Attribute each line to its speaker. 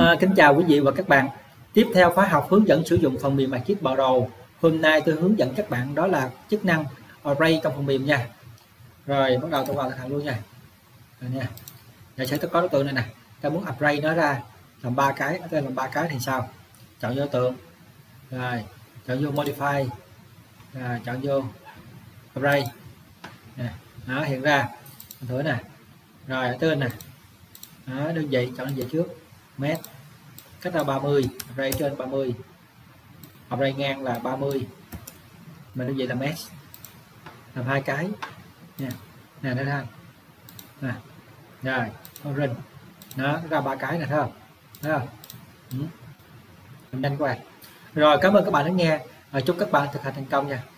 Speaker 1: Kính chào quý vị và các bạn. Tiếp theo khóa học hướng dẫn sử dụng phần mềm ArcGIS Pro. Hôm nay tôi hướng dẫn các bạn đó là chức năng Array trong phần mềm nha. Rồi bắt đầu tôi vào thực hành luôn nha. Rồi nha. Giờ sẽ có đối tượng này nè. Ta muốn Array nó ra làm 3 cái, nó làm 3 cái thì sao? Chọn vô tượng. Rồi, chọn vô Modify. Rồi, chọn vô Array. Nè, đó hiện ra. Thử nè. Rồi ở trên nè. Đó, đơn vị chọn đơn vị trước. Mét. Cách ra 30, array trên 30, array ngang là 30, mà như vậy là mesh, làm 2 cái nha, nè nó ra nè, rồi orange nó ra 3 cái này, thấy không, mình nhanh quá. Rồi cảm ơn các bạn đã nghe, chúc các bạn thực hành thành công nha.